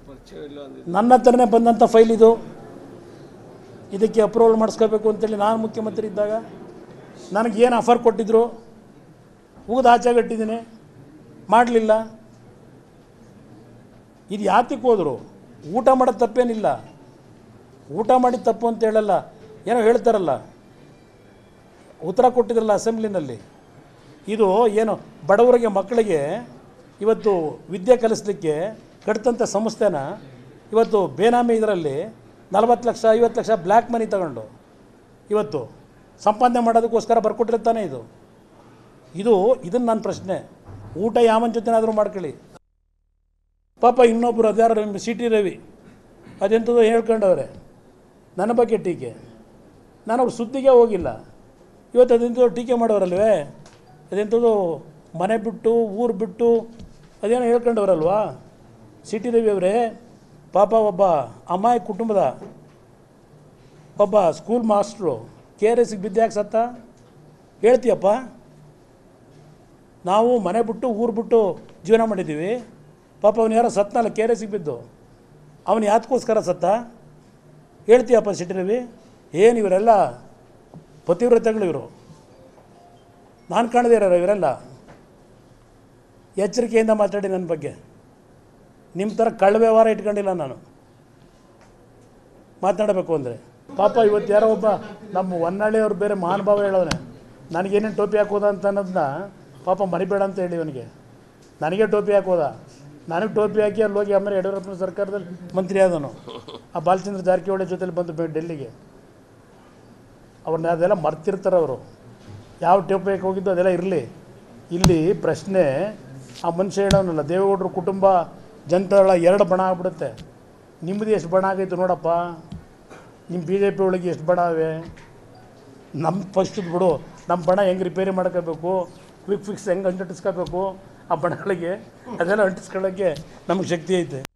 ನನ್ನ ಹತ್ರನೇ ಬಂದಂಥ ಫೈಲ್ ಇದು. ಇದಕ್ಕೆ ಅಪ್ರೂವಲ್ ಮಾಡಿಸ್ಕೋಬೇಕು ಅಂತೇಳಿ ನಾನು ಮುಖ್ಯಮಂತ್ರಿ ಇದ್ದಾಗ ನನಗೇನು ಆಫರ್ ಕೊಟ್ಟಿದ್ದರು, ಉಗಿದು ಆಚೆಗಟ್ಟಿದ್ದೀನಿ, ಮಾಡಲಿಲ್ಲ. ಇದು ಯಾತಕ್ಕೆ ಹೋದರು? ಊಟ ಮಾಡೋದು ತಪ್ಪೇನಿಲ್ಲ, ಊಟ ಮಾಡಿದ ತಪ್ಪು ಅಂತ ಹೇಳಲ್ಲ, ಏನೋ ಹೇಳ್ತಾರಲ್ಲ, ಉತ್ತರ ಕೊಟ್ಟಿದ್ರಲ್ಲ ಅಸೆಂಬ್ಲಿನಲ್ಲಿ. ಇದು ಏನು ಬಡವರಿಗೆ ಮಕ್ಕಳಿಗೆ ಇವತ್ತು ವಿದ್ಯೆ ಕಲಿಸಲಿಕ್ಕೆ ಕಟ್ತಂಥ ಸಂಸ್ಥೆನ ಇವತ್ತು ಬೇನಾಮಿ ಇದರಲ್ಲಿ 40 ಲಕ್ಷ 50 ಲಕ್ಷ ಬ್ಲ್ಯಾಕ್ ಮನಿ ತಗೊಂಡು ಇವತ್ತು ಸಂಪಾದನೆ ಮಾಡೋದಕ್ಕೋಸ್ಕರ ಬರ್ಕೊಟ್ಟಿರ್ತಾನೆ ಇದನ್ನು ನನ್ನ ಪ್ರಶ್ನೆ. ಊಟ ಯಾವನ ಜೊತೆನಾದರೂ ಮಾಡ್ಕೊಳ್ಳಿ. ಪಾಪ ಇನ್ನೊಬ್ಬರು ಅದ್ಯಾರು ಸಿ ಟಿ ರವಿ ಅದೆಂಥದ್ದು ಹೇಳ್ಕೊಂಡವ್ರೆ ನನ್ನ ಬಗ್ಗೆ ಟೀಕೆ. ನಾನು ಅವ್ರ ಸುದ್ದಿಗೆ ಹೋಗಿಲ್ಲ. ಇವತ್ತು ಅದೆಂಥದ್ದು ಟೀಕೆ ಮಾಡೋರಲ್ವೇ, ಅದೆಂಥದ್ದು ಮನೆ ಬಿಟ್ಟು ಊರು ಬಿಟ್ಟು ಅದೇನೋ ಹೇಳ್ಕೊಂಡವ್ರಲ್ವಾ ಸಿ ಟಿ ರವಿ ಅವರೇ. ಪಾಪ ಒಬ್ಬ ಅಮ್ಮಾಯಿ ಕುಟುಂಬದ ಒಬ್ಬ ಸ್ಕೂಲ್ ಮಾಸ್ಟ್ರು KRSಗೆ ಬಿದ್ದು ಯಾಕೆ ಸತ್ತ ಹೇಳ್ತೀಯಪ್ಪ? ನಾವು ಮನೆ ಬಿಟ್ಟು ಊರು ಬಿಟ್ಟು ಜೀವನ ಮಾಡಿದ್ದೀವಿ. ಪಾಪ ಅವನು ಯಾರೋ ಸತ್ತನಲ್ಲ KRSಗೆ ಬಿದ್ದು, ಅವನು ಯಾತಕ್ಕೋಸ್ಕರ ಸತ್ತ ಹೇಳ್ತೀಯಪ್ಪ ಸಿ ಟಿ ರವಿ? ಏನು ಇವರೆಲ್ಲ ಪತಿವ್ರತೆಗಳು ಇವರು, ನಾನು ಕಾಣದೇ ಇರೋರು ಇವರೆಲ್ಲ. ಎಚ್ಚರಿಕೆಯಿಂದ ಮಾತಾಡಿ ನನ್ನ ಬಗ್ಗೆ. ನಿಮ್ಮ ಥರ ಕಳ್ಳ ವ್ಯವಹಾರ ಇಟ್ಕೊಂಡಿಲ್ಲ ನಾನು ಮಾತನಾಡಬೇಕು ಅಂದರೆ. ಪಾಪ ಇವತ್ತು ಯಾರೋ ಒಬ್ಬ ನಮ್ಮ ಹೊನ್ನಾಳಿಯವ್ರು ಬೇರೆ ಮಹಾನುಭಾವ ಹೇಳೋನೆ, ನನಗೇನೇನು ಟೋಪಿ ಹಾಕೋದ ಅಂತ ಅನ್ನೋದನ್ನ ಪಾಪ ಮರಿಬೇಡ ಅಂತ ಹೇಳಿ ಅವನಿಗೆ. ನನಗೆ ಟೋಪಿ ಹಾಕೋದ, ನನಗೆ ಟೋಪಿ ಹಾಕಿ ಅಲ್ಲಿ ಹೋಗಿ ಆಮೇಲೆ ಯಡಿಯೂರಪ್ಪನ ಸರ್ಕಾರದಲ್ಲಿ ಮಂತ್ರಿ ಆದನು. ಆ ಬಾಲಚಂದ್ರ ಜಾರಕಿಹೊಳಿ ಜೊತೆಲಿ ಬಂದು ಡೆಲ್ಲಿಗೆ. ಅವ್ರನ್ನ ಅದೆಲ್ಲ ಮರ್ತಿರ್ತಾರೆ ಅವರು. ಯಾವ ಟೋಪಿ ಹಾಕಿ ಹೋಗಿದ್ದು ಅದೆಲ್ಲ ಇರಲಿ. ಇಲ್ಲಿ ಪ್ರಶ್ನೆ ಆ ಮನುಷ್ಯ ಹೇಳೋನಲ್ಲ, ದೇವೇಗೌಡರು ಕುಟುಂಬ ಜನತಾದಳ 2 ಬಣ ಆಗ್ಬಿಡುತ್ತೆ. ನಿಮ್ಮದು ಎಷ್ಟು ಬಣ ಆಗೈತೆ ನೋಡಪ್ಪ, ನಿಮ್ಮ BJP ಒಳಗೆ ಎಷ್ಟು ಬಣ ಅವೆ. ನಮ್ಮ ಫಸ್ಟದು ಬಿಡು, ನಮ್ಮ ಬಣ ಹೆಂಗೆ ರಿಪೇರಿ ಮಾಡ್ಕೋಬೇಕು, ಕ್ವಿಕ್ ಫಿಕ್ಸ್ ಹೆಂಗೆ ಅಂಟಿಸ್ಕೋಬೇಕು ಆ ಬಣಗಳಿಗೆ, ಅದೆಲ್ಲ ಅಂಟಿಸ್ಕೊಳ್ಳೋಕ್ಕೆ ನಮಗೆ ಶಕ್ತಿ ಐತೆ.